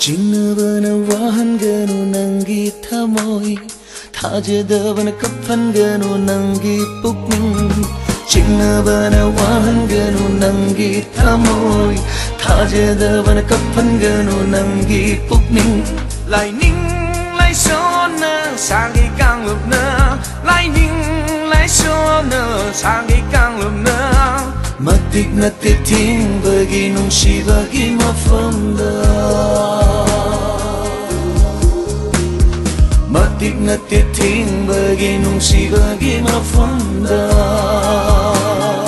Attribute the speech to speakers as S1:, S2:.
S1: ಚಿನ್ನವನವಾಹನ್ಗನು ನಂಗಿ ಥಮೋಯ್ ತಾಜದವನ ಕಪ್ಪನ್ಗನು ನಂಗಿ ಪುಕ್ನಿಂಗ್ ಚಿನ್ನವನವಾಹನ್ಗನು ನಂಗಿ ಥಮೋಯ್ ತಾಜದವನ ಕಪ್ಪನ್ಗನು ನಂಗಿ ಪುಕ್ನಿಂಗ್ Lai ninh lai số nơ sang cái càng lụp nơ Lai ninh lai số nơ sang cái càng lụp nơ Matik na titing bagi nung si bagi mafamda Matik na titing bagi nung si bagi mafamda